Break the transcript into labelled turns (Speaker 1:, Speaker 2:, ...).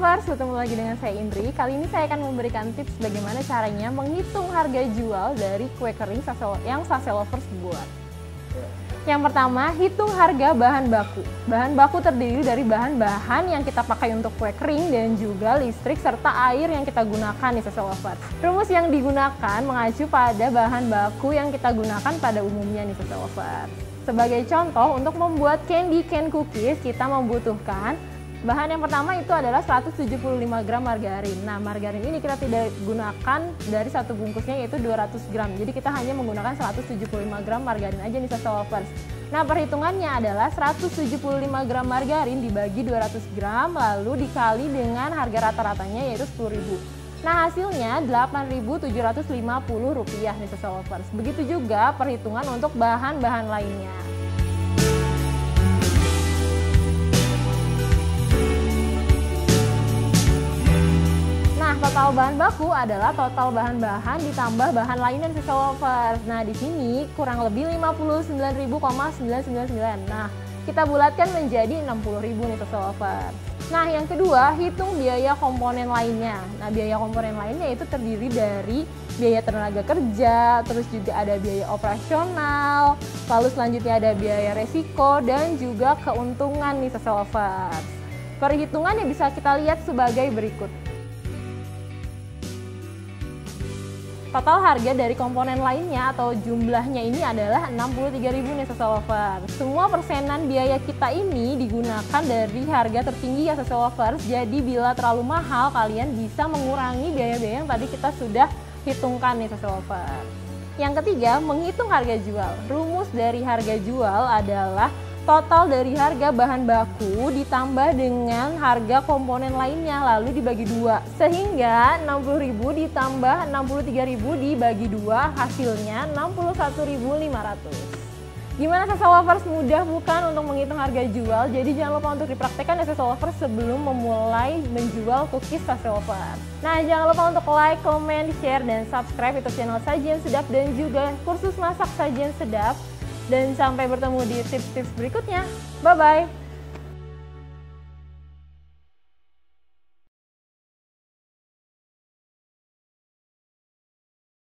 Speaker 1: Lovers, ketemu lagi dengan saya Indri. Kali ini saya akan memberikan tips bagaimana caranya menghitung harga jual dari kue kering yang Sase Lovers buat. Yang pertama, hitung harga bahan baku. Bahan baku terdiri dari bahan-bahan yang kita pakai untuk kue kering dan juga listrik serta air yang kita gunakan di Sase Lovers. Rumus yang digunakan mengacu pada bahan baku yang kita gunakan pada umumnya di Sase Lovers. Sebagai contoh, untuk membuat candy cane cookies kita membutuhkan bahan yang pertama itu adalah 175 gram margarin. Nah, margarin ini kita tidak gunakan dari satu bungkusnya yaitu 200 gram. Jadi kita hanya menggunakan 175 gram margarin aja nih Sase Lovers. Nah, perhitungannya adalah 175 gram margarin dibagi 200 gram lalu dikali dengan harga rata-ratanya yaitu 10.000. Nah, hasilnya Rp8.750 nih Sase Lovers. Begitu juga perhitungan untuk bahan-bahan lainnya. Total bahan baku adalah total bahan-bahan ditambah bahan lainnya Sase Lovers. Nah, di sini kurang lebih 59.999. Nah, kita bulatkan menjadi 60.000 nih Sase Lovers. Nah, yang kedua, hitung biaya komponen lainnya. Nah, biaya komponen lainnya itu terdiri dari biaya tenaga kerja, terus juga ada biaya operasional, lalu selanjutnya ada biaya resiko dan juga keuntungan nih Sase Lovers. Perhitungannya bisa kita lihat sebagai berikut. Total harga dari komponen lainnya atau jumlahnya ini adalah 63.000 nih Sase Lovers. Semua persenan biaya kita ini digunakan dari harga tertinggi ya Sase Lovers. Jadi bila terlalu mahal, kalian bisa mengurangi biaya-biaya yang tadi kita sudah hitungkan nih Sase Lovers. Yang ketiga, menghitung harga jual. Rumus dari harga jual adalah total dari harga bahan baku ditambah dengan harga komponen lainnya lalu dibagi 2. Sehingga 60.000 ditambah 63.000 dibagi 2 hasilnya 61.500. Gimana Sase Lovers, mudah bukan untuk menghitung harga jual? Jadi jangan lupa untuk dipraktekkan ya Sase Lovers sebelum memulai menjual cookies Sase Lovers. Nah, jangan lupa untuk like, comment, share, dan subscribe YouTube channel Sajian Sedap dan juga kursus masak Sajian Sedap. Dan sampai bertemu di tips-tips berikutnya. Bye-bye!